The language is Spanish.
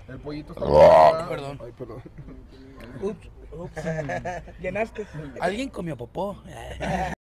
El pollito está... Perdón. Ay, perdón. Ups. Llenaste. Alguien comió popó.